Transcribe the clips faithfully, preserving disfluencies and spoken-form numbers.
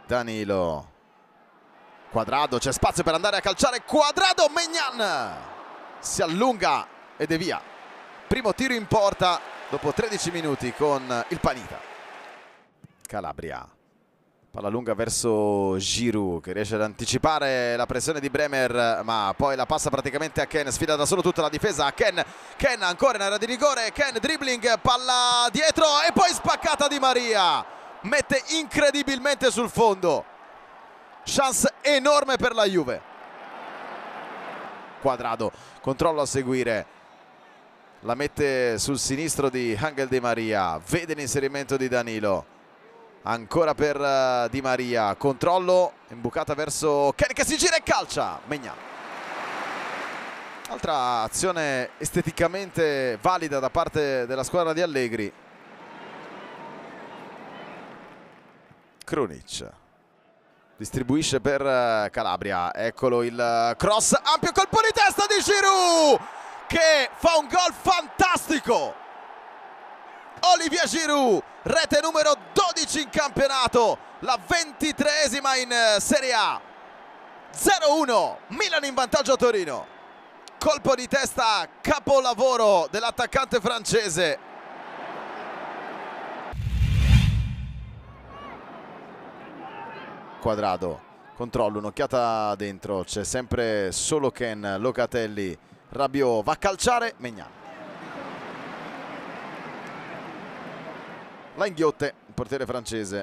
Danilo. Quadrado, c'è spazio per andare a calciare. Quadrado, Maignan si allunga ed è via. Primo tiro in porta dopo tredici minuti con il Panita. Calabria. Palla lunga verso Giroud che riesce ad anticipare la pressione di Bremer, ma poi la passa praticamente a Ken, sfida da solo tutta la difesa. Ken, Ken ancora in area di rigore, Ken dribbling, palla dietro e poi spaccata Di Maria. Mette incredibilmente sul fondo. Chance enorme per la Juve. Quadrado, controllo a seguire. La mette sul sinistro di Angel Di Maria. Vede l'inserimento di Danilo. Ancora per uh, Di Maria, controllo, imbucata verso Ken che si gira e calcia. Maignan. Altra azione esteticamente valida da parte della squadra di Allegri. Krunic distribuisce per uh, Calabria. Eccolo il uh, cross, ampio colpo di testa di Giroud che fa un gol fantastico. Olivier Giroud, rete numero dodici in campionato, la ventitreesima in Serie A. zero uno, Milan in vantaggio a Torino. Colpo di testa, capolavoro dell'attaccante francese. Quadrado, controllo, un'occhiata dentro, c'è sempre solo Ken, Locatelli, Rabiot va a calciare, Maignan. La inghiotte il portiere francese.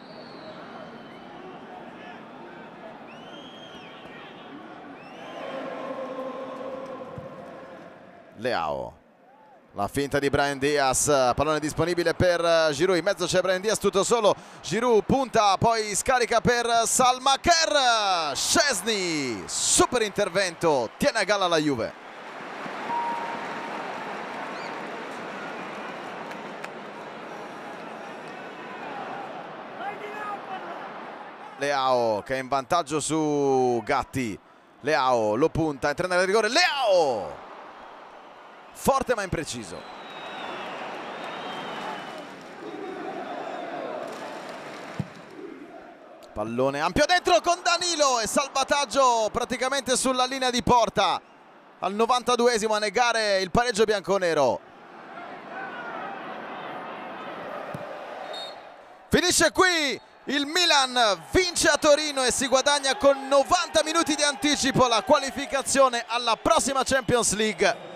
Leao. La finta di Brahim Diaz, pallone disponibile per Giroud, in mezzo c'è Brahim Diaz tutto solo. Giroud punta, poi scarica per Salmaker. Szczesny, super intervento, tiene a galla la Juve. Leao che è in vantaggio su Gatti. Leao lo punta, entra nel rigore. Leao forte ma impreciso. Pallone ampio dentro con Danilo e salvataggio praticamente sulla linea di porta al novantaduesimo a negare il pareggio bianconero. Finisce qui. Il Milan vince a Torino e si guadagna con novanta minuti di anticipo la qualificazione alla prossima Champions League.